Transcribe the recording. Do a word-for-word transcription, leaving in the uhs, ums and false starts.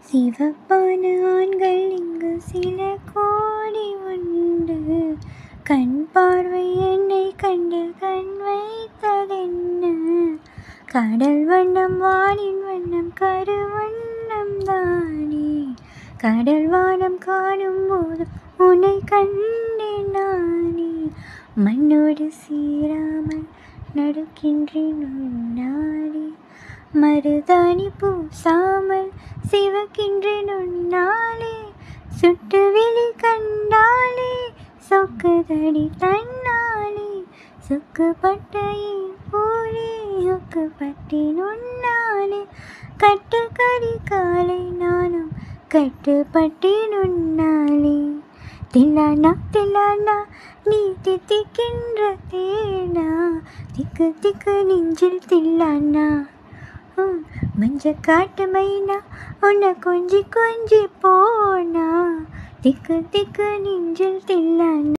சிவப்பான ஆண்கள் இங்கு சில கோடி உண்டு. கண் பார்வை என்னை கண்டு கண் வைத்ததென்ன? கடல் வண்ணம் வானின் வண்ணம் கருவண்ணம் தானே. கடல் வானம் காணும் போது உன்னை கண்டேன் நானே. மண்ணோடு சீராமல் நடுக்கின்றேன் உன்னாலே. மருதாணி பூசாமல் சிவக்கின்றேன் உன்னாலே. சுட்டு விழி கண்டாலே சொக்குதடி தன்னாலே. சொக்குப்பட்டையே போலே சொக்குப்பட்டேன் உன்னாலே. கட்டுக்கடி காலை நானும் கட்டுப்பட்டேன் உன்னாலே. தில்லானா தில்லானா நீ தித்திக்கின்ற தேனா. திக்கு திக்கு நெஞ்சில் தில்லானா. மஞ்ச காட்டு மைனா உன்னை கொஞ்சி கொஞ்சி போனா. திக்கு திக்கு நெஞ்சில் தில்லானா.